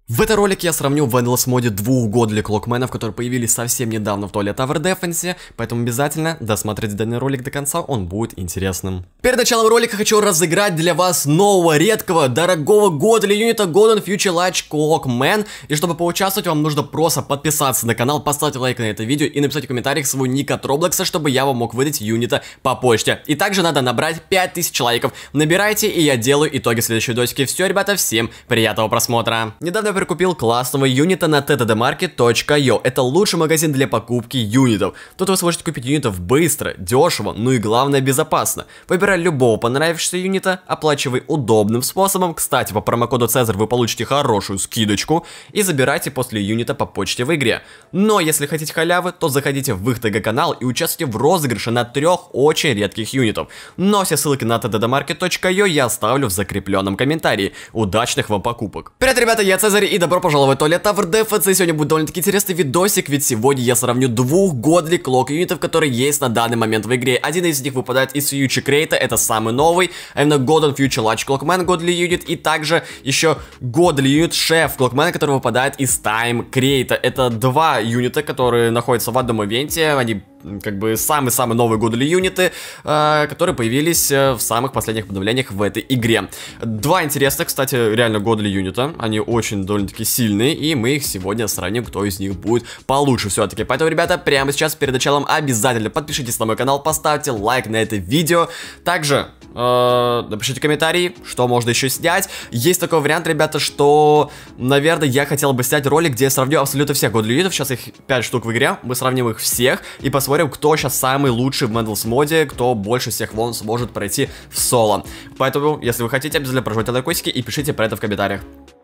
В этом ролике я сравню в Endless моде двух Godly Clockman'ов, которые появились совсем недавно в Toilet Tower Defense, поэтому обязательно досмотрите данный ролик до конца, он будет интересным. Перед началом ролика хочу разыграть для вас нового, редкого, дорогого Godly юнита Golden Future Large Clockman. И чтобы поучаствовать, вам нужно просто подписаться на канал, поставить лайк на это видео и написать в комментариях свой ник от Roblox, чтобы я вам мог выдать юнита по почте. И также надо набрать 5000 лайков. Набирайте, и я делаю итоги следующей видосики. Все, ребята, всем приятного просмотра. Недавно прикупил классного юнита на ttdmarket.io. Это лучший магазин для покупки юнитов. Тут вы сможете купить юнитов быстро, дешево, ну и главное безопасно. Выбирай любого понравившегося юнита, оплачивай удобным способом. Кстати, по промокоду Цезарь вы получите хорошую скидочку и забирайте после юнита по почте в игре. Но если хотите халявы, то заходите в их ТГ-канал и участвуйте в розыгрыше на 3 очень редких юнитов. Но все ссылки на ttdmarket.io я оставлю в закрепленном комментарии. Удачных вам покупок. Привет, ребята, я Цезарь и добро пожаловать в Toilet Tower Defense. И сегодня будет довольно-таки интересный видосик, ведь сегодня я сравню двух Godly Clock юнитов, которые есть на данный момент в игре. Один из них выпадает из Future Crate, это самый новый, а именно Golden Future Large Clockman Godly юнит, и также еще Godly юнит Chef Clockman, который выпадает из Time Crate. Это два юнита, которые находятся в одном ивенте, они как бы самые-самые новые Godly юниты, которые появились в самых последних обновлениях в этой игре. Два интересных, кстати, реально Godly юнита, они очень довольно-таки сильные, и мы их сегодня сравним, кто из них будет получше все-таки. Поэтому, ребята, прямо сейчас перед началом обязательно подпишитесь на мой канал, поставьте лайк на это видео, также напишите комментарии, что можно еще снять. Есть такой вариант, ребята, что, наверное, я хотел бы снять ролик, где я сравню абсолютно всех Godly юнитов, сейчас их 5 штук в игре, мы сравним их всех и посмотрим, кто сейчас самый лучший в Endless моде, кто больше всех вон сможет пройти в соло. Поэтому, если вы хотите, обязательно прожимайте лайкосики и пишите про это в комментариях.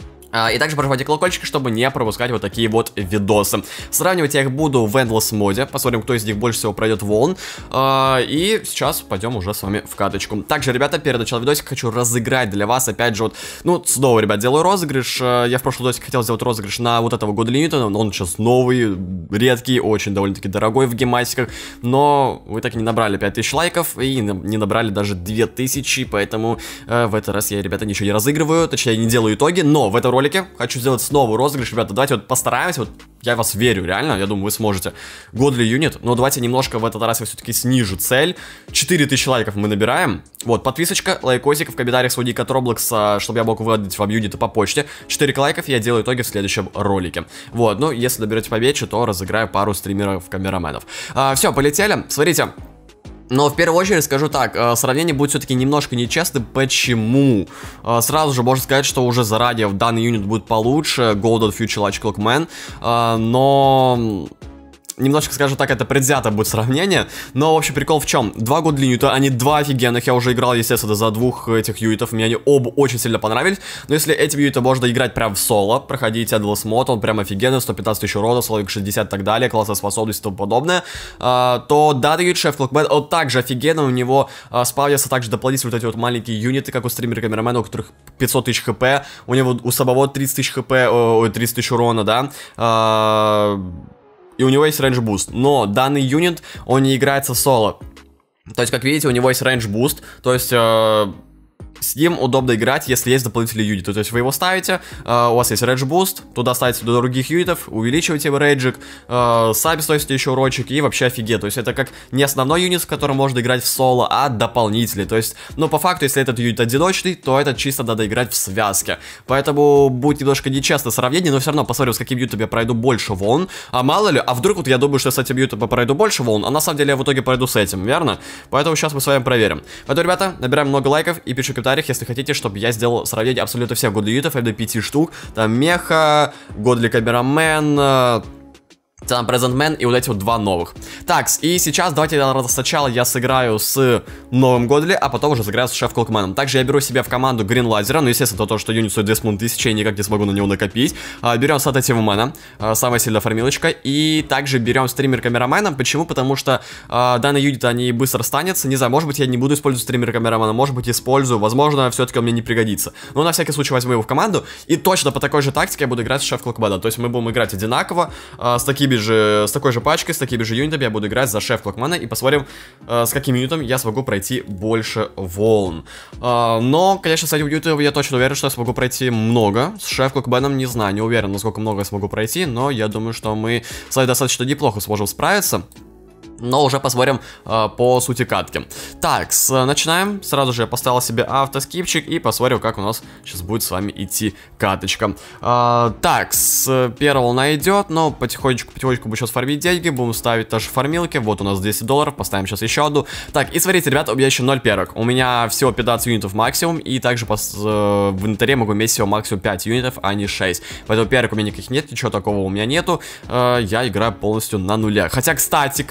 И также прожимайте колокольчик, чтобы не пропускать вот такие вот видосы. Сравнивать я их буду в Endless моде. Посмотрим, кто из них больше всего пройдет волн. И сейчас пойдем уже с вами в каточку. Также, ребята, перед началом видосика хочу разыграть для вас, опять же, вот, ну, снова, ребят, делаю розыгрыш. Я в прошлом видосике хотел сделать розыгрыш на вот этого Godly юнита, но он сейчас новый, редкий, очень довольно-таки дорогой в гейматиках. Но вы так и не набрали 5000 лайков и не набрали даже 2000, поэтому в этот раз я, ребята, ничего не разыгрываю, точнее, не делаю итоги, но в этом ролике хочу сделать снова розыгрыш, ребята, давайте вот постараемся, вот я в вас верю, реально, я думаю, вы сможете. Godly юнит, но давайте немножко в этот раз я все-таки снижу цель. 4000 лайков мы набираем, вот, подписочка, лайкосик, в комментариях свой ник от Roblox, чтобы я мог выдать вам юниты по почте. 4 лайков, я делаю итоги в следующем ролике. Вот, ну, если наберете побольше, то разыграю пару стримеров-камераменов. Все, полетели, смотрите. Но в первую очередь скажу так, сравнение будет все-таки немножко нечестным. Почему? Сразу же можно сказать, что уже заранее данный юнит будет получше, Golden Future Large Clockman, но... Немножко, скажу так, это предвзято будет сравнение. Но, в общем, прикол в чем? Два Godly юнита, они два офигенных. Я уже играл, естественно, за двух этих юнитов. Мне они оба очень сильно понравились. Но если эти юниты можно играть прям в соло, проходить Endless мод, он прям офигенный, 115 тысяч урона, слоик 60 и так далее, классная способность и тому подобное, то данный юнит Chef Clockman, он также офигенный, у него спавнятся также дополнительные вот эти вот маленькие юниты, как у стримера-камерамена, у которых 500 тысяч хп, у него у самого 30 тысяч хп, 30 тысяч урона, да, и у него есть range boost, но данный юнит, он не играется в соло. То есть, как видите, у него есть range boost, то есть... С ним удобно играть, если есть дополнительные юниты. То есть вы его ставите, у вас есть рейдж буст, туда ставите до других юнитов, увеличиваете его рейджик, сами сносите еще урочек и вообще офигеть. То есть это как не основной юнит, в котором можно играть в соло, а дополнительный. То есть, ну по факту, если этот юнит одиночный, то этот чисто надо играть в связке. Поэтому будет немножко нечестное сравнение, но все равно посмотрим, с каким юнитом я пройду больше волн. А мало ли, а вдруг вот я думаю, что с этим юнитом я пройду больше волн, а на самом деле я в итоге пройду с этим, верно? Поэтому сейчас мы с вами проверим. Поэтому, ребята, набираем много лайков и пишите в комментариях, если хотите, чтобы я сделал сравнение абсолютно всех Godly юнитов, это 5 штук, там Меха, Godly Камерамен, там Present Man и вот эти вот два новых. Так, и сейчас давайте сначала я сыграю с новым Godly, а потом уже сыграю с Chef Clockman. Также я беру себе в команду Green Laser, ну естественно то, что юнит стоит 2500, я никак не смогу на него накопить. Берем Сатативмена, самая сильная формилочка, и также берем стример-камерамена. Почему? Потому что данные юниты, они быстро станется, не знаю, может быть я не буду использовать стример-камерамена, может быть использую, возможно все-таки он мне не пригодится. Но на всякий случай возьму его в команду, и точно по такой же тактике я буду играть с Chef Clockman. То есть мы будем играть одинаково, с такими с такой же пачкой, с такими же юнитами я буду играть за шеф Клокмена. И посмотрим, с каким юнитом я смогу пройти больше волн. Но, конечно, с этим юнитом я точно уверен, что я смогу пройти много. С шеф Клокменом не знаю, не уверен, насколько много я смогу пройти. Но я думаю, что мы с вами достаточно неплохо сможем справиться. Но уже посмотрим по сути катки. Так, начинаем. Сразу же я поставил себе автоскипчик и посмотрим, как у нас сейчас будет с вами идти каточка. Так, с первого волна идет, но потихонечку будем сейчас фармить деньги. Будем ставить тоже фармилки. Вот у нас $10, поставим сейчас еще одну. Так, и смотрите, ребята, у меня еще 0 перок. У меня всего 15 юнитов максимум. И также в инвентаре могу иметь всего максимум 5 юнитов, а не 6. Поэтому перок у меня никаких нет, ничего такого у меня нету. Я играю полностью на нулях. Хотя, кстати,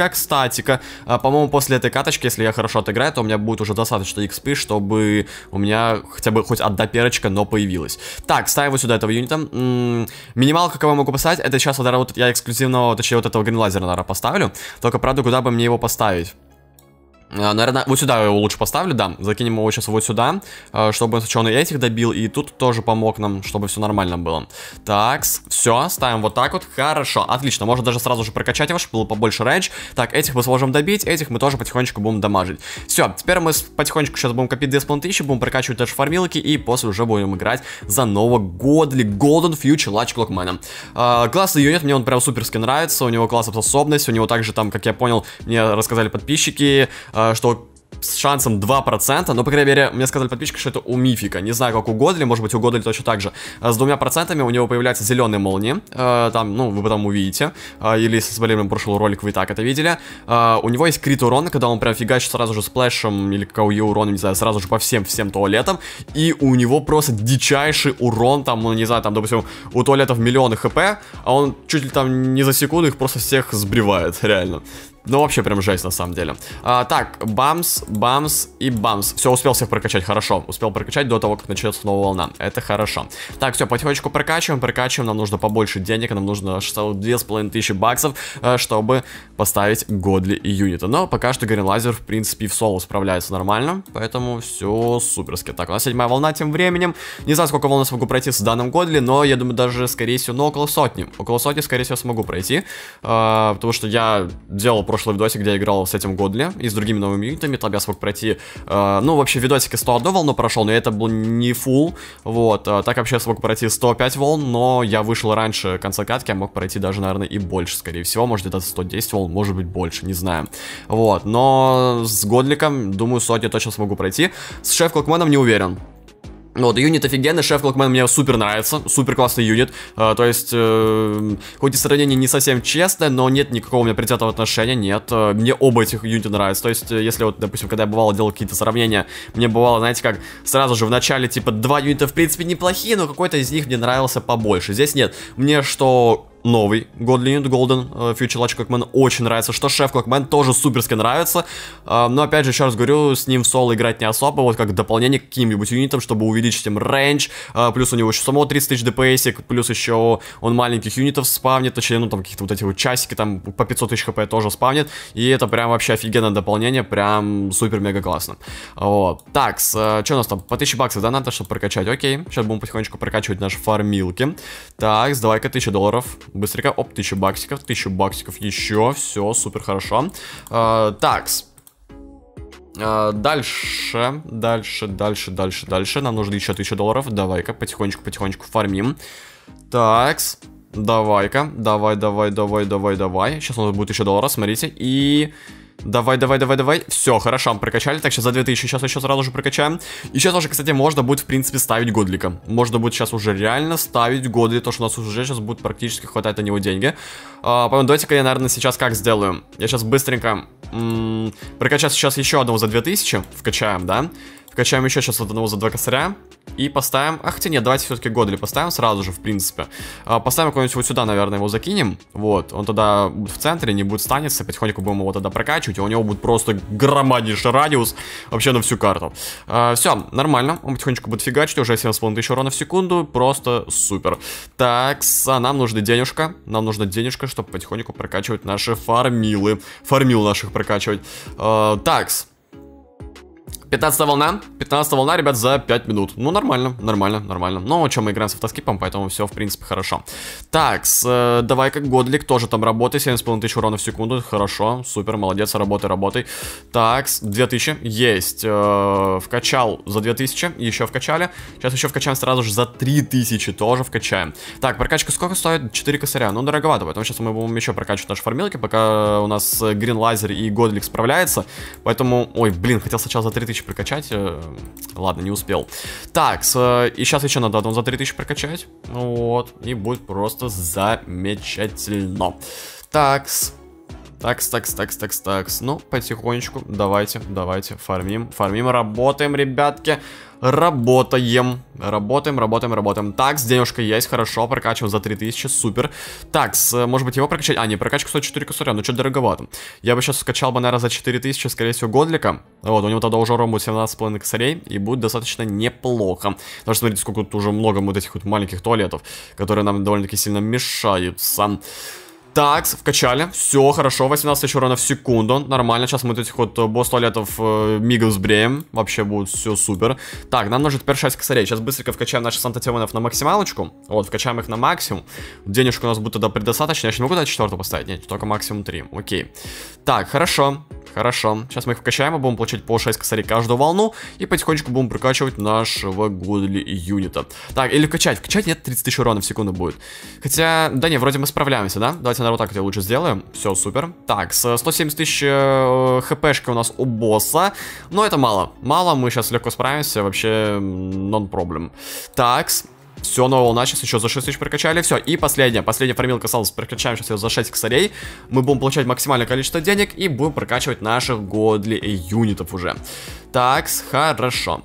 по-моему, после этой каточки, если я хорошо отыграю, то у меня будет уже достаточно XP, чтобы у меня хотя бы хоть одна перочка, но появилась. Так, ставим вот сюда этого юнита. Минималку, кого я могу поставить, это сейчас, наверное, вот я эксклюзивного, точнее, вот этого гринлайзера, наверное, поставлю. Только, правда, куда бы мне его поставить? Наверное, вот сюда я его лучше поставлю, да. Закинем его сейчас вот сюда, чтобы он сначала этих добил, и тут тоже помог нам, чтобы все нормально было. Так, все, ставим вот так вот. Хорошо, отлично, можно даже сразу же прокачать его, чтобы было побольше рейндж. Так, этих мы сможем добить, этих мы тоже потихонечку будем дамажить. Все, теперь мы потихонечку сейчас будем копить 2500, будем прокачивать даже фармилки, и после уже будем играть за нового Godly Golden Future Latch Clockman. Классный юнит, мне он прям суперски нравится, у него классная способность, у него также там, как я понял, мне рассказали подписчики, что с шансом 2%, но, по крайней мере, мне сказали подписчики, что это у Мифика. Не знаю, как у Годли, может быть, у Годли точно так же. С 2% у него появляются зеленые молнии. Там, ну, вы потом увидите. Или если смотрели на прошлый ролик, вы и так это видели. У него есть крит урон, когда он прям фигачит сразу же сплэшем, или КУЕ уроном, не знаю, сразу же по всем туалетам. И у него просто дичайший урон, там, ну, не знаю, там, допустим, у туалетов миллионы хп, а он чуть ли там не за секунду их просто всех сбривает, реально. Ну, вообще, прям жесть, на самом деле. Так, бамс и бамс. Все, успел всех прокачать, хорошо. Успел прокачать до того, как начнется новая волна. Это хорошо. Так, все, потихонечку прокачиваем. Нам нужно побольше денег. Нам нужно 2500 баксов, чтобы поставить Годли и юнита. Но пока что Гринлайзер, в принципе, в соло справляется нормально. Поэтому все суперски. Так, у нас 7-я волна тем временем. Не знаю, сколько волн я смогу пройти с данным Годли, но я думаю, даже, скорее всего, ну, около сотни. Около сотни, скорее всего, смогу пройти. Потому что я делал прошлый видосик, где я играл с этим Годли и с другими новыми юнитами, там я смог пройти, ну, вообще в видосике 101 волну прошел, но это был не фулл, вот, так вообще я смог пройти 105 волн, но я вышел раньше конца катки, я мог пройти даже, наверное, и больше, скорее всего, может, где-то 110 волн, может быть, больше, не знаю, вот, но с Годликом, думаю, сотни точно смогу пройти, с Шеф Клокменом не уверен. Вот, юнит офигенный, Шеф Клокмен мне супер нравится, супер классный юнит, то есть, хоть и сравнение не совсем честное, но нет никакого у меня предвзятого отношения, нет, мне оба этих юнита нравятся, то есть, если вот, допустим, когда я бывало делал какие-то сравнения, мне бывало, знаете, как сразу же в начале, типа, два юнита в принципе неплохие, но какой-то из них мне нравился побольше, здесь нет, мне что... Новый Godly Unit Golden Future Latch Clockman очень нравится, что Шеф Clockman тоже суперски нравится, но опять же, еще раз говорю, с ним в соло играть не особо, вот как дополнение к каким-нибудь юнитам, чтобы увеличить им рейндж, плюс у него еще самого 30 тысяч ДПСик, плюс еще он маленьких юнитов спавнит, точнее, ну там какие-то вот эти вот часики, там по 500 тысяч хп тоже спавнит, и это прям вообще офигенное дополнение, прям супер-мега классно. Вот, так, что у нас там, по 1000 баксов, да, надо, чтобы прокачать, окей, сейчас будем потихонечку прокачивать наши фармилки, так, давай-ка $1000. Быстренько, оп, 1000 баксиков, 1000 баксиков еще, все, супер хорошо. Такс. Дальше, нам нужно еще $1000, давай-ка, потихонечку фармим. Такс, давай-ка, давай, сейчас у нас будет $1000, смотрите, и... Давай. Все, хорошо, прокачали. Так, сейчас за 2000 сейчас еще сразу же прокачаем. И сейчас уже, кстати, можно будет, в принципе, ставить Годлика. Можно будет сейчас уже реально ставить Годли, то что у нас уже сейчас будет практически хватать на него деньги. Поэтому давайте-ка я, наверное, сейчас как сделаю. Я сейчас быстренько прокачаю сейчас еще одного за 2000. Вкачаем, да? Вкачаем еще сейчас одного за 2 косаря. И поставим... А, хотя нет, давайте все-таки Годли поставим сразу же, в принципе. Поставим куда-нибудь вот сюда, наверное, его закинем. Вот, он тогда будет в центре, не будет станется. Потихоньку будем его тогда прокачивать. И у него будет просто громаднейший радиус вообще на всю карту. Все, нормально. Он потихонечку будет фигачить. Уже 7500 урона в секунду. Просто супер. Так, нам нужна денежка. Нам нужна денежка, чтобы потихоньку прокачивать наши фармилы. Фармил наших прокачивать. Такс. 15 волна. 15 волна, ребят, за 5 минут. Ну, нормально, нормально, нормально. Ну, что, мы играем с автоскипом, поэтому все, в принципе, хорошо. Так, давай-ка Годлик тоже там работай. 7,5 тысяч урона в секунду. Хорошо, супер, молодец, работай, работай. Так, 2000. Есть. Вкачал за 2000. Еще вкачали. Сейчас еще вкачаем сразу же за 3000. Тоже вкачаем. Так, прокачка сколько стоит? 4 косаря. Ну, дороговато, поэтому сейчас мы будем еще прокачивать наши фармилки, пока у нас Грин Лазер и Годлик справляется. Поэтому, ой, блин, хотел сначала за 3000 прокачать. Ладно, не успел. Так, и сейчас еще надо за 3000 прокачать. Вот, и будет просто замечательно. Такс. Такс. Ну, потихонечку. Давайте, фармим. Работаем, ребятки. Работаем. Так, денежка есть, хорошо, прокачиваем за 3000, супер. Так, может быть его прокачать? А, не, прокачка стоит 4 косаря, ну что дороговато. Я бы сейчас скачал бы, наверное, за 4000, скорее всего, Годлика. Вот, у него тогда уже урон будет 17,5 косарей, и будет достаточно неплохо. Потому что, смотрите, сколько тут уже много вот этих вот маленьких туалетов, которые нам довольно-таки сильно мешаются. Так, вкачали, все, хорошо, 18 тысяч урона в секунду, нормально, сейчас мы вот этих вот босс-туалетов мигом сбреем, вообще будет все супер. Так, нам нужно теперь 6 косарей, сейчас быстренько вкачаем наших Санта-Тионов на максималочку, вот, вкачаем их на максимум, денежку у нас будет тогда предостаточно, я еще не могу дать 4 поставить, нет, только максимум 3, окей. Так, хорошо, сейчас мы их вкачаем, и будем получать по 6 косарей каждую волну, и потихонечку будем прокачивать нашего Годли юнита. Так, или вкачать, нет, 30 тысяч урона в секунду будет, хотя, да не, вроде мы справляемся, да, давайте, наверное, вот так я лучше сделаем. Все, супер. Так, 170 тысяч хпшки у нас у босса. Но это мало. Мало, мы сейчас легко справимся. Вообще, non-problem. Так, все, новая волна. Сейчас еще за 6 тысяч прокачали. Все, и последняя фармилка осталась. Прокачаем сейчас ее за 6 косарей. Мы будем получать максимальное количество денег и будем прокачивать наших Годли юнитов уже. Так, хорошо.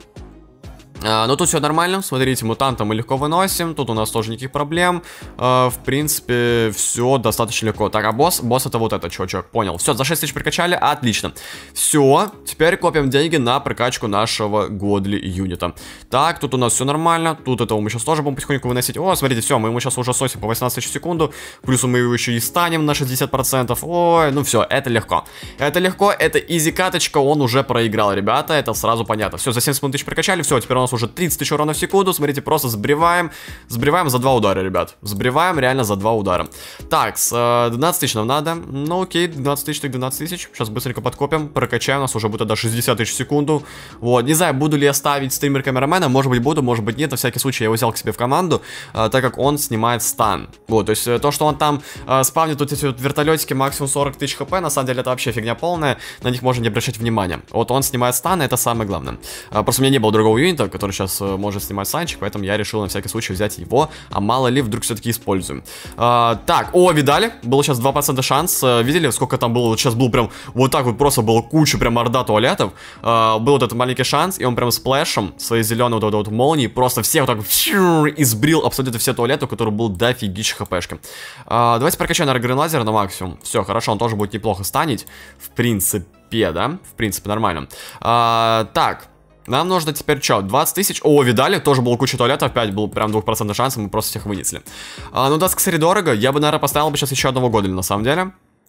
Ну тут все нормально, смотрите, мутанта мы легко выносим, тут у нас тоже никаких проблем, в принципе, все достаточно легко. Так, а босс это вот этот чувачок, понял. Все, за 6 тысяч прокачали, отлично. Все, теперь копим деньги на прокачку нашего Годли юнита. Так, тут у нас все нормально, тут этого мы сейчас тоже будем потихоньку выносить. О, смотрите, все, мы ему сейчас уже сносим по 18 тысяч в секунду, плюс мы его еще и станем на 60%. Ой, ну все, это легко, это изи каточка, он уже проиграл, ребята, это сразу понятно. Все, за 70 тысяч прокачали, все, теперь у нас уже 30 тысяч урона в секунду, смотрите, просто сбриваем за 2 удара, ребят, сбриваем реально за 2 удара. Так, 12 тысяч нам надо, ну окей, 12 тысяч, так 12 тысяч, сейчас быстренько подкопим, прокачаем, у нас уже будет тогда 60 тысяч в секунду, вот, не знаю, буду ли я ставить стример-камерамена, может быть буду, может быть нет, на всякий случай я его взял к себе в команду, так как он снимает стан, вот, то есть то, что он там спавнит вот эти вот вертолетики максимум 40 тысяч хп, на самом деле это вообще фигня полная, на них можно не обращать внимания, вот он снимает стан, это самое главное, просто у меня не было другого юнита, который сейчас может снимать санчик, поэтому я решил на всякий случай взять его, а мало ли вдруг все-таки используем. Так, видали? Был сейчас 2% шанс, видели, сколько там было, вот сейчас был прям, вот так вот просто было куча прям орда туалетов, был вот этот маленький шанс, и он прям сплэшем своей зеленой вот молнии просто всех вот так избрил абсолютно все туалеты, у которых был дофигища хпшка. Давайте прокачаем, наверное, Грин Лазер на максимум. Все, хорошо, он тоже будет неплохо станить, в принципе, да, в принципе, нормально. Так. Нам нужно теперь что, 20 тысяч? О, видали? Тоже было куча туалетов, опять был прям 2% шанс, мы просто всех вынесли. Ну, 20 косарей дорого, я бы, наверное, поставил бы сейчас еще одного Годли, на самом деле.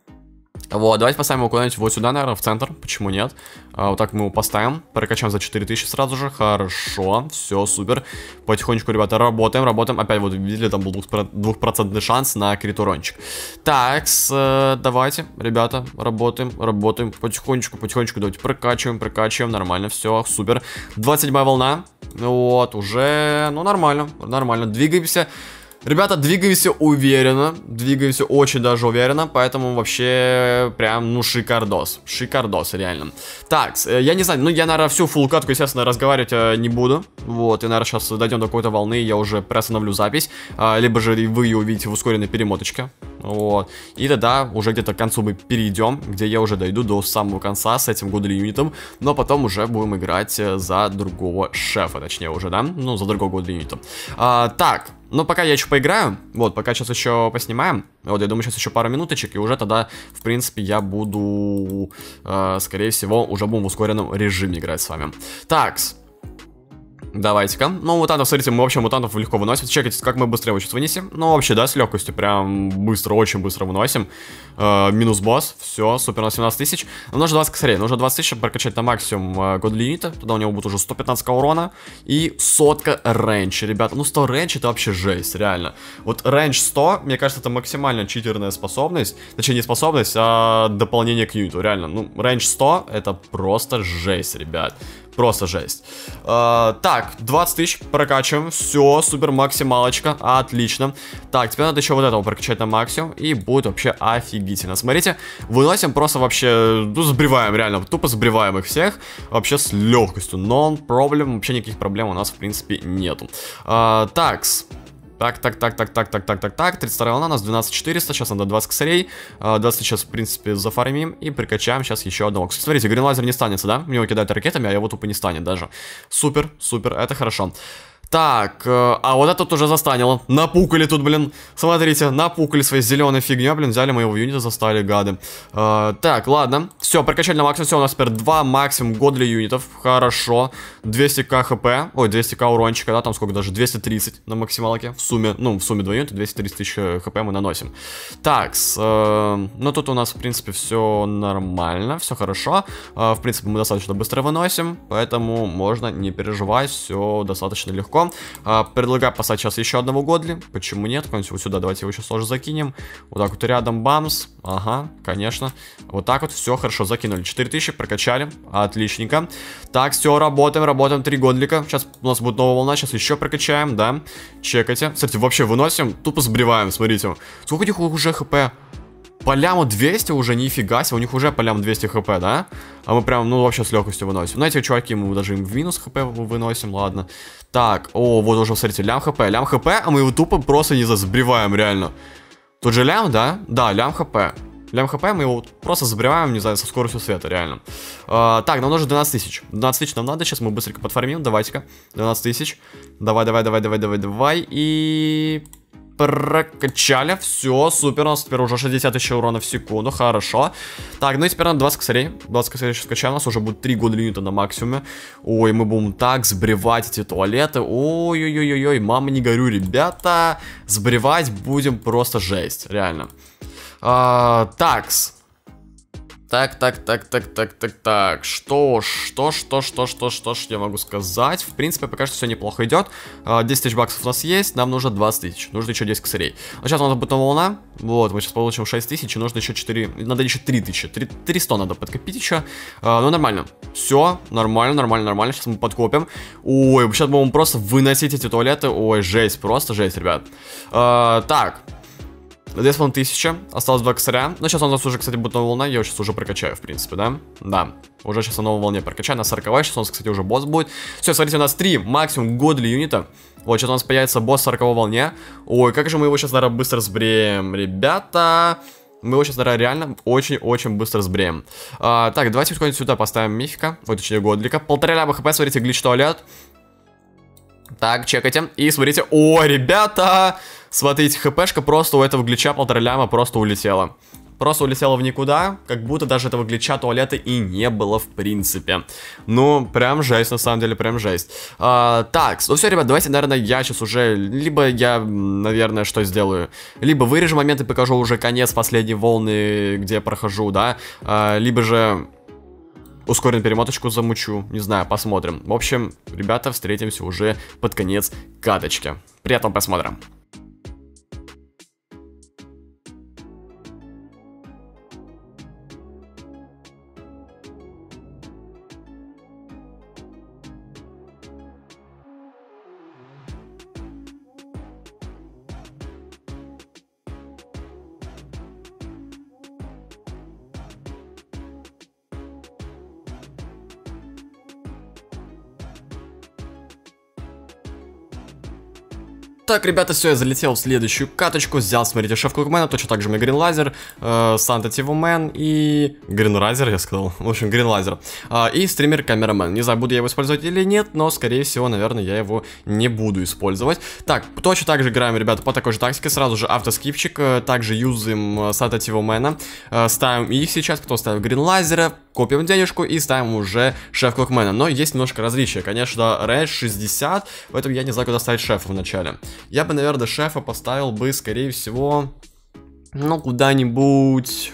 Вот, давайте поставим его куда-нибудь вот сюда, наверное, в центр, почему нет? Вот так мы его поставим, прокачаем за 4000 сразу же, хорошо, все, супер. Потихонечку, ребята, работаем, опять вот, видели, там был 2% шанс на критурончик. Так, давайте, ребята, работаем, потихонечку, давайте прокачиваем, нормально, все, супер. 27-я волна, вот, уже, ну, нормально, двигаемся. Ребята, двигаемся уверенно, двигаемся очень даже уверенно, поэтому вообще прям, ну, шикардос, реально. Так, я не знаю, ну, я, наверное, всю фулл катку, естественно, разговаривать не буду, вот, и, наверное, сейчас дойдем до какой-то волны, я уже приостановлю запись, либо же вы ее увидите в ускоренной перемоточке, вот, и тогда уже где-то к концу мы перейдем, где я уже дойду до самого конца с этим Годли юнитом, но потом уже будем играть за другого шефа, точнее уже, да, ну, за другого Годли юнита. Так. Ну, пока я еще поиграю, вот, пока сейчас еще поснимаем, вот, я думаю, сейчас еще пару минуточек, и уже тогда, в принципе, я буду, скорее всего, уже будем в ускоренном режиме играть с вами. Такс. Давайте-ка. Ну, мутантов, смотрите, мы вообще мутантов легко выносим. Чекайте, как мы быстрее его сейчас вынесем. Ну, вообще, да, с легкостью. Прям быстро, очень быстро выносим. Минус босс. Все, супер, на 17 тысяч. Нам нужно 20 косарей. Нужно 20 тысяч, чтобы прокачать на максимум год юнита. Тогда у него будет уже 115 урона. И 100 рейндж, ребята. Ну, 100 рейндж это вообще жесть, реально. Вот рейндж 100, мне кажется, это максимально читерная способность. Точнее, не способность, а дополнение к юниту, реально. Ну, рейндж 100 это просто жесть, ребят. Просто жесть. Так, 20 тысяч прокачиваем. Все, супер, максималочка. Отлично. Так, теперь надо еще вот этого прокачать на максимум. И будет вообще офигительно. Смотрите, выносим просто вообще... Ну, сбриваем, реально. Тупо сбриваем их всех. Вообще с легкостью. Non problem. Вообще никаких проблем у нас, в принципе, нету. Такс. Так, 32 волна, у нас 12400, сейчас надо 20 косарей, 20 сейчас, в принципе, зафармим и прикачаем сейчас еще одного. Кстати, смотрите, гринлайзер не станется, да? Мне его кидают ракетами, а его тупо не станет даже. Супер, супер, это хорошо. Так, а вот это тут уже застанило. Напукали тут, блин. Смотрите, напукали своей зеленой фигней, блин. Взяли моего юнита, заставили, гады. Так, ладно. Все, прокачали на максимум. Все, у нас теперь 2 максимум год для юнитов. Хорошо. 200к хп. Ой, 200к урончика, да, там сколько даже? 230 на максималке. В сумме, ну, в сумме 2 юнита, 230 тысяч хп мы наносим. Так, ну тут у нас, в принципе, все нормально, все хорошо. В принципе, мы достаточно быстро выносим, поэтому можно не переживать, все достаточно легко. Предлагаю поставить сейчас еще одного Годли. Почему нет? Какой-нибудь вот сюда. Давайте его сейчас тоже закинем. Вот так вот рядом, бамс. Ага, конечно. Вот так вот, все хорошо, закинули. 4000, прокачали. Отличненько. Так, все, работаем. 3 Годлика. Сейчас у нас будет новая волна. Сейчас еще прокачаем, да. Чекайте. Кстати, вообще выносим. Тупо сбриваем, смотрите. Сколько у них уже хп? По ляму 200 уже, нифига себе, у них уже по лям 200 хп, да? А мы прям, ну, вообще с легкостью выносим. Знаете, чуваки, мы даже им в минус хп выносим, ладно. Так, о, вот уже, смотрите, лям хп, а мы его тупо просто не засбриваем, реально. Тут же лям, да? Да, лям хп. Лям хп, мы его просто забриваем, не знаю, со скоростью света, реально. Так, нам нужно 12 тысяч. 12 тысяч нам надо, сейчас мы быстренько подфармим, давайте-ка. 12 тысяч. Давай. И... Прокачали, все, супер, у нас теперь уже 60 тысяч урона в секунду, хорошо. Так, ну и теперь надо 20 косарей. 20 косарей сейчас скачаем, у нас уже будет 3 года юнита на максимуме. Ой, мы будем так сбривать эти туалеты. Ой-ой-ой-ой, мама, не горю, ребята. Сбривать будем просто жесть, реально. Такс. Так. Что ж я могу сказать? В принципе, пока что все неплохо идет. 10 тысяч баксов у нас есть, нам нужно 20 тысяч. Нужно еще 10 косарей. А сейчас у нас будет новая волна. Вот, мы сейчас получим 6 тысяч, и нужно еще 4. Надо еще 3 тысячи. 300 надо подкопить еще. Ну, нормально. Все, нормально. Сейчас мы подкопим. Ой, сейчас будем просто выносить эти туалеты. Ой, жесть, просто жесть, ребят. Так. 2500, осталось 2 косаря. Ну, сейчас у нас уже, кстати, будет новая волна. Я его сейчас уже прокачаю, в принципе, да? Да, уже сейчас на новой волне прокачаю. На 40-й, сейчас у нас, кстати, уже босс будет. Все, смотрите, у нас 3 максимум года для юнита. Вот, сейчас у нас появится босс 40-й волне. Ой, как же мы его сейчас, наверное, быстро сбреем, ребята. Мы его сейчас, наверное, реально очень-очень быстро сбреем. Так, давайте какой-нибудь сюда поставим мифика. Ой, точнее, годлика. 1,5 ляма хп, смотрите, глич туалет. Так, чекайте. И смотрите, о, ребята, смотрите, хпшка просто у этого глича 1,5 ляма просто улетела. Просто улетела в никуда, как будто даже этого глича туалета и не было в принципе. Ну, прям жесть, на самом деле, прям жесть. Так, ну все, ребят, давайте, наверное, я сейчас уже, либо я, наверное, что сделаю, либо вырежу момент и покажу уже конец последней волны, где я прохожу, да, либо же... ускоренную перемоточку замучу, не знаю, посмотрим. В общем, ребята, встретимся уже под конец каточки. Приятного просмотра. Так, ребята, все, я залетел в следующую каточку, взял, смотрите, шеф Клокмена, точно так же мы Грин Лазер, Санта Тивомен и... Грин Лазер, я сказал, в общем, Грин Лазер. И стример Камерамен, не знаю, буду я его использовать или нет, но, скорее всего, наверное, я его не буду использовать. Так, точно так же играем, ребята, по такой же тактике, сразу же автоскипчик, также юзаем Санта Тивомена, ставим их сейчас, потом ставим Грин Лазера, копим денежку и ставим уже шеф Клокмена. Но есть немножко различия, конечно, рейдж 60, поэтому я не знаю, куда ставить шефа в начале. Я бы, наверное, шефа поставил бы, скорее всего, ну, куда-нибудь...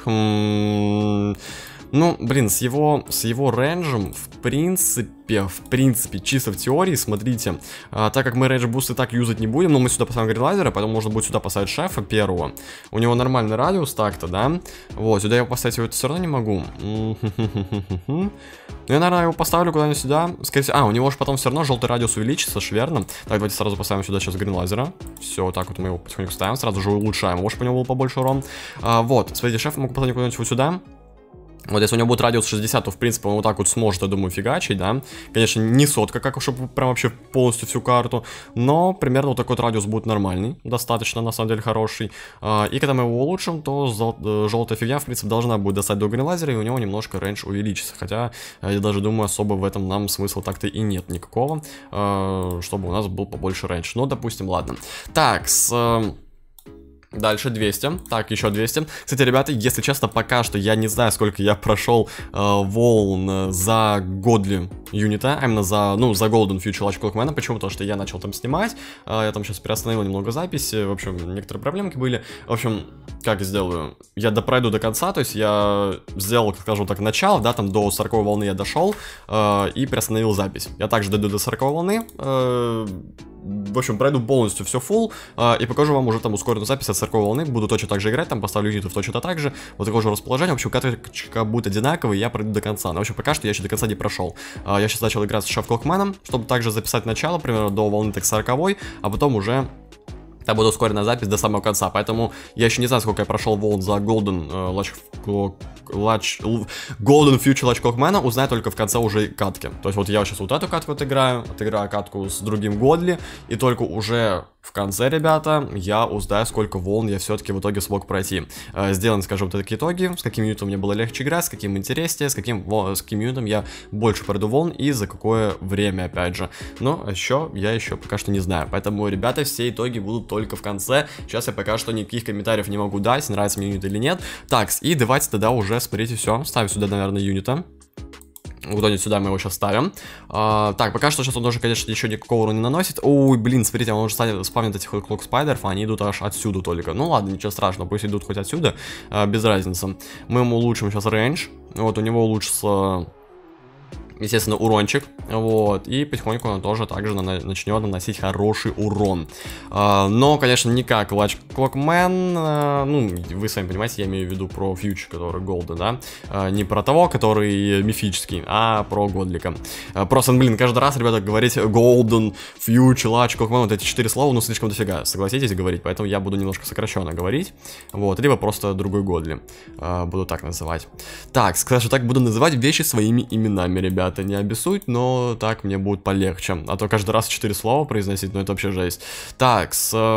Ну, блин, с его рейнджем, в принципе, чисто в теории, смотрите, так как мы рейндж бусты так юзать не будем, но мы сюда поставим Грин Лазера, поэтому можно будет сюда поставить шефа первого. У него нормальный радиус так-то, да? Вот, сюда я его поставить его все равно не могу. Ну, я, наверное, его поставлю куда-нибудь сюда. Скорее всего, у него же потом все равно желтый радиус увеличится, верно? Так, давайте сразу поставим сюда сейчас Грин Лазера. Все, так вот мы его потихоньку ставим, сразу же улучшаем его, чтобы у него был побольше урон. Вот, смотрите, шефа могу поставить куда-нибудь вот сюда. Вот если у него будет радиус 60, то в принципе он вот так вот сможет, я думаю, фигачить, да. Конечно, не сотка, как чтобы прям вообще полностью всю карту, но примерно вот такой вот радиус будет нормальный, достаточно, на самом деле, хороший. И когда мы его улучшим, то желтая фигня, в принципе, должна будет достать до Грин Лазера, и у него немножко рейндж увеличится. Хотя, я даже думаю, особо в этом нам смысла так-то и нет никакого, чтобы у нас был побольше рейндж. Ну, допустим, ладно. Так, дальше 200, так, еще 200. Кстати, ребята, если честно, пока что я не знаю, сколько я прошел волн за Годли юнита, а именно за Golden Future Latch Clockman. Почему? Потому что я начал там снимать, я там сейчас переостановил немного записи, в общем, некоторые проблемки были. В общем, как я сделаю? Я пройду до конца, то есть я сделал, скажем так, начало, да, там до 40 волны я дошел и переостановил запись. Я также дойду до 40 волны, в общем, пройду полностью все full и покажу вам уже там ускоренную запись от 40 волны. Буду точно так же играть, там поставлю юнитов точно так же. Вот такое же расположение. В общем, каточка будет одинаковый, я пройду до конца. Но, в общем, пока что я еще до конца не прошел. Я сейчас начал играть с шеф Клокменом, чтобы также записать начало, примерно до волны так 40-ой, а потом уже... Там будет ускоренная запись до самого конца, поэтому я еще не знаю, сколько я прошел волн за Golden Future Latch Clockman, узнаю только в конце уже катки. То есть вот я сейчас вот эту катку отыграю катку с другим Годли, и только уже в конце, ребята, я узнаю, сколько волн я все-таки в итоге смог пройти. Сделаем, скажем, такие итоги, с каким юнитом мне было легче играть, с каким интереснее, с каким юнитом я больше пройду волн и за какое время, опять же. Но еще я пока что не знаю, поэтому, ребята, все итоги будут только в конце. Сейчас я пока что никаких комментариев не могу дать, нравится мне юнит или нет. Так, и давайте тогда уже, смотрите, все, ставим сюда, наверное, юнита. Куда-нибудь сюда мы его сейчас ставим. Так, пока что сейчас он тоже, конечно, еще никакого урона не наносит. Ой, блин, смотрите, он уже спавнит этих клок спайдеров, а они идут аж отсюда только. Ну ладно, ничего страшного, пусть идут хоть отсюда, без разницы. Мы ему улучшим сейчас рейндж. Вот, у него улучшится, естественно, урончик, вот, и потихоньку он тоже также начнет наносить хороший урон. Но, конечно, не как Latch Clockman, ну, вы сами понимаете, я имею в виду про Future, который Golden, да, не про того, который мифический, а про Годлика. Просто, блин, каждый раз, ребята, говорить Golden, Future, Latch Clockman, вот эти 4 слова, ну, слишком дофига, согласитесь, говорить, поэтому я буду немножко сокращенно говорить, вот, либо просто другой Годли, буду так называть. Так, скажу так, буду называть вещи своими именами, ребята. Не обессудь, но так мне будет полегче. А то каждый раз 4 слова произносить, ну это вообще жесть. Так,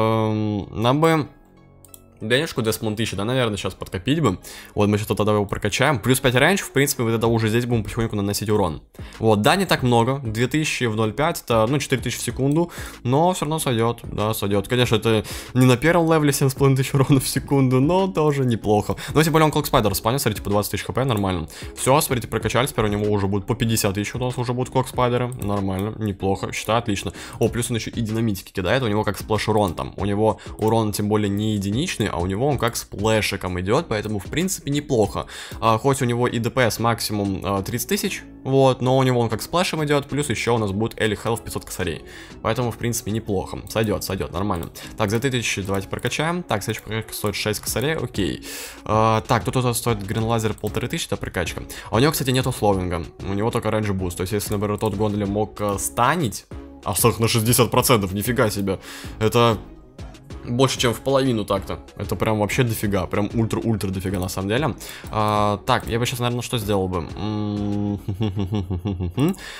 нам бы денежку 1000, да, наверное, сейчас подкопить бы. Вот, мы сейчас тогда его прокачаем. Плюс 5 рейндж, в принципе, мы тогда уже здесь будем потихоньку наносить урон. Вот, да, не так много. 2000 в 0.5, это, ну, 4000 в секунду. Но все равно сойдет, да, сойдет. Конечно, это не на первом левеле 7500 урона в секунду, но тоже неплохо. Но тем более он Клок Спайдер спавнит, смотрите, по 20 000 хп, нормально. Все, смотрите, прокачали, теперь у него уже будет по 50 000, у нас уже будут Клок Спайдеры. Нормально, неплохо, считаю, отлично. О, плюс он еще и динамитики кидает, у него как сплэш урон там. У него урон, тем более, не единичный, а у него он как с плэшиком идет, поэтому в принципе неплохо. Хоть у него и ДПС максимум 30 000, вот, но у него он как с плэшем идет, плюс еще у нас будет Элли Хелл в 500 косарей. Поэтому в принципе неплохо. Сойдет, нормально. Так, за 3000 давайте прокачаем. Так, следующая прокачка стоит 6 косарей, окей. Так, тут у нас стоит Грин Лазер 1500, это прокачка. А у него, кстати, нету слоуинга. У него только рейндж буст. То есть, если, например, тот Гондли мог станить, а сах на 60%, нифига себе. Это больше, чем в половину так-то. Это прям вообще дофига. Прям ультра-ультра дофига на самом деле. Так, я бы сейчас, наверное, что сделал бы?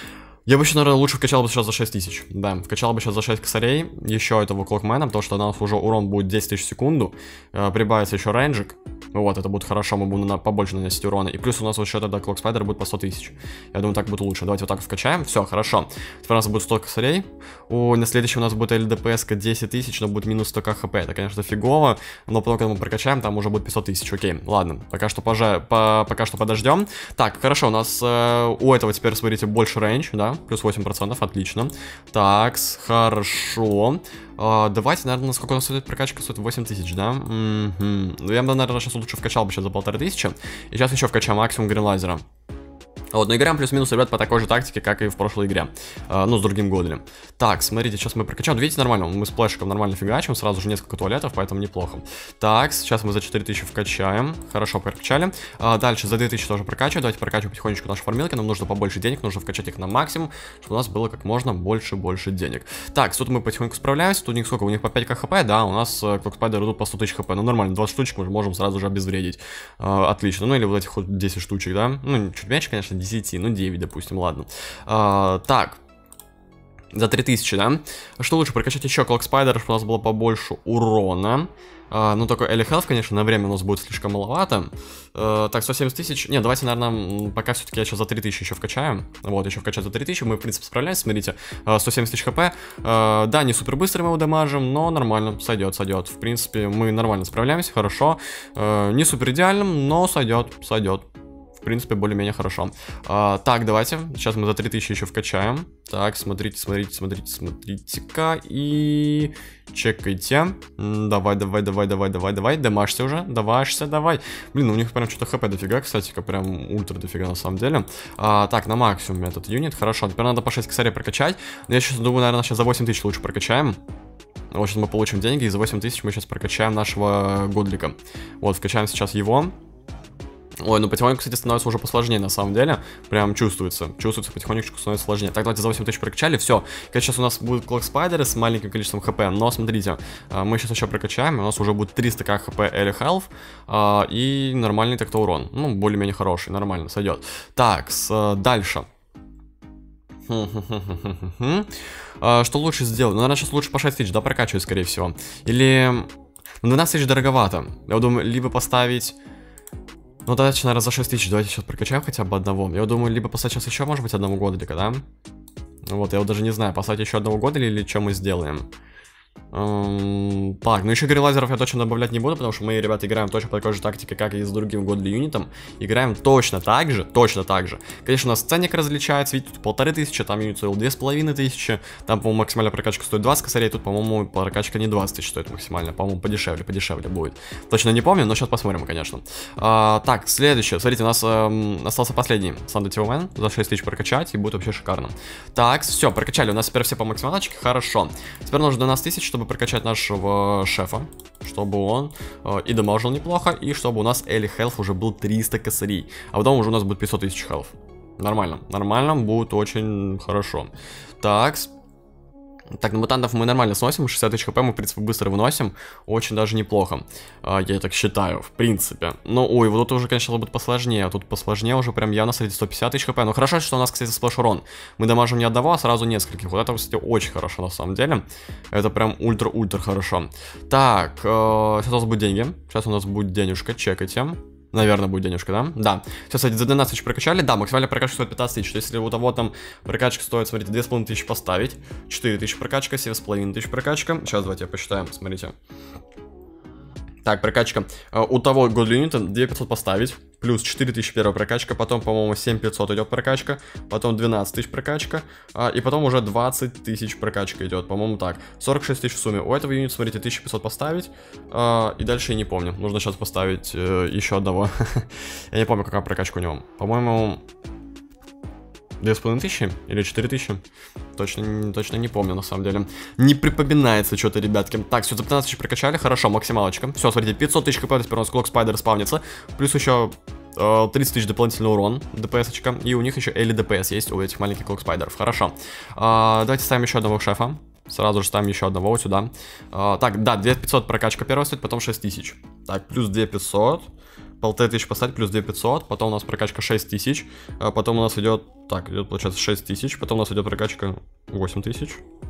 Я бы еще, наверное, лучше вкачал бы сейчас за 6000. Да, вкачал бы сейчас за 6 косарей. Еще этого клокмена, потому что у нас уже урон будет 10 тысяч в секунду. Прибавится еще рейнджик. Вот, это будет хорошо, мы будем побольше наносить урона. И плюс у нас еще тогда Клок Спайдер будет по 100 тысяч. Я думаю, так будет лучше. Давайте вот так вкачаем. Все, хорошо. Теперь у нас будет 100 косарей. На следующем у нас будет ЛДПС 10 тысяч, но будет минус 100 хп. Это, конечно, фигово. Но потом, когда мы прокачаем, там уже будет 500 тысяч. Окей, ладно. Пока что подождем. Так, хорошо, у нас у этого теперь, смотрите, больше рейндж, да? Плюс 8%, отлично. Так, хорошо. Давайте, наверное, сколько у нас стоит прокачка? Стоит 8000, да? Ну, я бы, наверное, сейчас лучше вкачал бы сейчас за 1500. И сейчас еще вкачаем максимум гринлайзера. Вот, но играем плюс-минус, ребят, по такой же тактике, как и в прошлой игре. Ну, с другим Годлем. Так, смотрите, сейчас мы прокачаем. Видите, нормально, мы с плэшиком нормально фигачим. Сразу же несколько туалетов, поэтому неплохо. Так, сейчас мы за 4000 вкачаем. Хорошо, прокачали. Дальше за 2000 тоже прокачиваем. Давайте прокачиваем потихонечку наши фармилки. Нам нужно побольше денег, нужно вкачать их на максимум, чтобы у нас было как можно больше денег. Так, тут мы потихоньку справляемся. Тут у них сколько? У них по 5 хп, да, у нас Клокспайдер идут по 100 тысяч хп. Ну, нормально, 20 штучек мы можем сразу же обезвредить. Отлично, ну или вот этих вот 10 штучек, да. Ну, чуть меньше, конечно, 10, ну 9, допустим, ладно. Так. За 3000, да? Что лучше, прокачать еще Клок Спайдер, чтобы у нас было побольше урона. Ну, такой Элли Хелф, конечно, на время у нас будет слишком маловато. Так, 170 тысяч. Не, давайте, наверное, пока все-таки я сейчас за 3000 еще вкачаю. Вот, еще вкачать за 3000. Мы, в принципе, справляемся, смотрите. 170 тысяч хп. Да, не супер быстро мы его дамажим, но нормально, сойдет. В принципе, мы нормально справляемся, хорошо. Не супер идеальным, но сойдет. В принципе, более-менее хорошо. Так, давайте. Сейчас мы за 3000 еще вкачаем. Так, смотрите-ка. И чекайте. Давай. Дамажься уже. Давай. Блин, у них прям что-то хп дофига, кстати, прям ультра дофига на самом деле. Так, на максимуме этот юнит. Хорошо, теперь надо по 6 косарей прокачать. Но я сейчас думаю, наверное, сейчас за 8000 лучше прокачаем. Вот сейчас мы получим деньги, и за 8000 мы сейчас прокачаем нашего Годлика. Вот, вкачаем сейчас его. Ой, ну потихоньку, кстати, становится уже посложнее, на самом деле. Прям чувствуется потихонечку становится сложнее. Так, давайте за 8000 прокачали, все. Сейчас у нас будут Клок Спайдеры с маленьким количеством хп. Но смотрите, мы сейчас еще прокачаем, у нас уже будет 300 хп Элли Хелф. И нормальный так-то урон. Ну, более-менее хороший, нормально, сойдет. Так, дальше. Что лучше сделать? Ну, наверное, сейчас лучше по 6 тысяч, да, прокачивать, скорее всего. Или... 12 тысяч дороговато. Я думаю, либо поставить... Ну, давайте, наверное, за 6 тысяч давайте сейчас прокачаем хотя бы одного. Я думаю, либо поставить сейчас еще, может быть, одного Годлика, да? Вот, я вот даже не знаю, поставить еще одного Годлика или что мы сделаем. Так, ну еще грилайзеров я точно добавлять не буду, потому что мы, ребята, играем точно по такой же тактике, как и с другим Годли юнитом. Играем точно так же. Конечно, у нас ценник различается, видите, тут 1500, там юнит стоил 2500. Там, по-моему, максимальная прокачка стоит 20 косарей, тут, по-моему, прокачка не 20 тысяч стоит максимально. По-моему, подешевле будет. Точно не помню, но сейчас посмотрим, конечно. Так, следующее. Смотрите, у нас остался последний Сандетивомен. За 6 тысяч прокачать, и будет вообще шикарно. Так, все, прокачали. У нас теперь все по максималочке, хорошо. Теперь нужно 12 тысяч, чтобы прокачать нашего шефа, чтобы он и дамажил неплохо, и чтобы у нас Элли Хелф уже был 300 косарей, а потом уже у нас будет 500 тысяч хелф. Нормально, будет очень хорошо. Так, на мутантов мы нормально сносим, 60 тысяч хп мы, в принципе, быстро выносим, очень даже неплохо, я так считаю, в принципе. Но, ой, вот тут уже, конечно, будет посложнее, тут посложнее уже прям явно, смотрите, 150 тысяч хп, но хорошо, что у нас, кстати, сплэш урон, мы дамажим не одного, а сразу нескольких, вот это, кстати, очень хорошо, на самом деле, это прям ультра-ультра хорошо. Так, сейчас у нас будут деньги, сейчас у нас будет денежка, чекайте. Наверное, будет денежка, да? Да. Сейчас, кстати, за 12 тысяч прокачали. Да, максимальная прокачка стоит 15 тысяч. То есть, если у того там прокачка стоит, смотрите, 2500 поставить, 4000 прокачка, 7500 прокачка. Сейчас давайте посчитаем, смотрите. Так, прокачка. У того Годли юнита 2500 поставить. Плюс 4000 первая прокачка. Потом, по-моему, 7500 идет прокачка. Потом 12 тысяч прокачка. И потом уже 20 тысяч прокачка идет. По-моему, так. 46 тысяч в сумме. У этого юнита, смотрите, 1500 поставить. И дальше я не помню. Нужно сейчас поставить еще одного. Я не помню, какая прокачка у него. По-моему... 2500 или 4000? Точно не помню, на самом деле. Не припоминается что-то, ребятки. Так, все, за 15 тысяч прокачали, хорошо, максималочка. Все, смотрите, 500 тысяч хп, теперь у нас Клок Спайдер спавнится. Плюс еще 30 тысяч дополнительный урон, ДПС-очка. И у них еще Элли ДПС есть, у этих маленьких Клок Спайдеров. Хорошо. Давайте ставим еще одного шефа. Сразу же ставим еще одного вот сюда. Так, да, 2500 прокачка первая стоит, потом 6000. Так, плюс 2500. 1500 поставить, плюс 2500, потом у нас прокачка 6000, потом у нас идет, так, идет, получается, 6000, потом у нас идет прокачка 8000.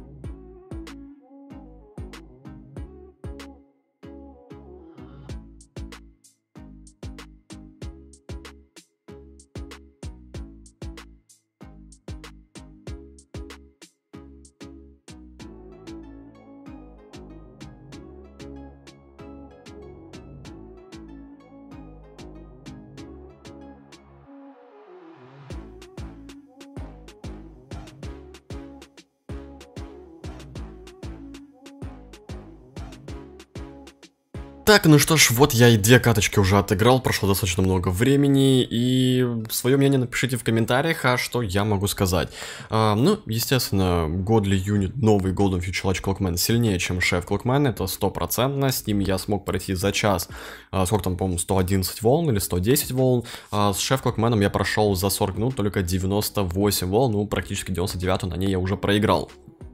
Так, ну что ж, вот я и 2 каточки уже отыграл, прошло достаточно много времени, и свое мнение напишите в комментариях, а что я могу сказать. Ну, естественно, Godly Unit, новый Golden Future Clutch Clockman сильнее, чем Chef Clockman, это 100%, с ним я смог пройти за час, сколько там, по-моему, 111 волн или 110 волн, с Chef Clockman я прошел за 40 минут только 98 волн, ну, практически 99, на ней я уже проиграл.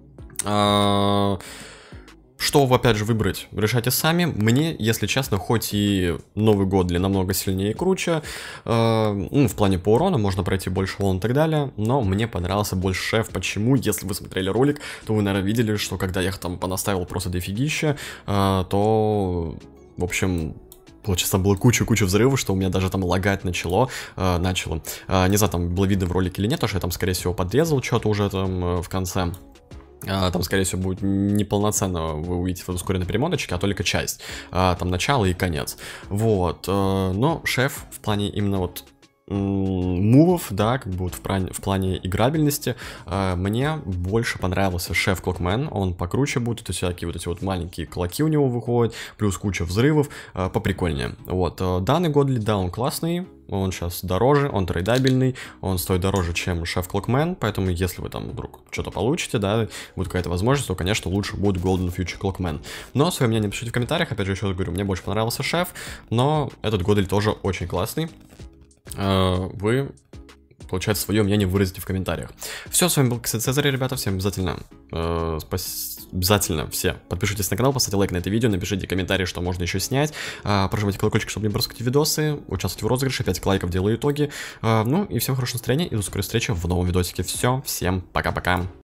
Что, опять же, выбрать? Решайте сами. Мне, если честно, хоть и Новый год для намного сильнее и круче, ну, в плане по урону, можно пройти больше волн и так далее, но мне понравился больше Шеф. Почему? Если вы смотрели ролик, то вы, наверное, видели, что когда я их там понаставил просто дофигища, то, в общем... Получается, там было куча взрывов, что у меня даже там лагать начало. Не знаю, там было видно в ролике или нет, потому что я там, скорее всего, подрезал что-то уже там в конце. Там, скорее всего, будет неполноценно вы увидите в ускоренной перемоточке, а только часть. Там начало и конец. Вот. Но Шеф в плане именно вот мувов, да, как бы вот в плане играбельности, мне больше понравился Chef Clockman, он покруче будет, это всякие вот эти вот маленькие кулаки у него выходят, плюс куча взрывов, поприкольнее. Вот, данный Godly, да, он классный, он сейчас дороже, он трейдабельный, он стоит дороже, чем Chef Clockman, поэтому если вы там вдруг что-то получите, да, будет какая-то возможность, то, конечно, лучше будет Golden Future Clockman. Но свое мнение напишите в комментариях, опять же, еще раз говорю, мне больше понравился Chef, но этот Godly тоже очень классный. Вы, получается, свое мнение выразите в комментариях. Все, с вами был Цезарь, ребята, всем обязательно, обязательно все подпишитесь на канал, поставьте лайк на это видео, напишите комментарии, что можно еще снять, прожимайте колокольчик, чтобы не пропускать видосы, участвуйте в розыгрыше, 5 лайков делаю итоги, ну и всем хорошего настроения и до скорой встречи в новом видосике. Все, всем пока-пока.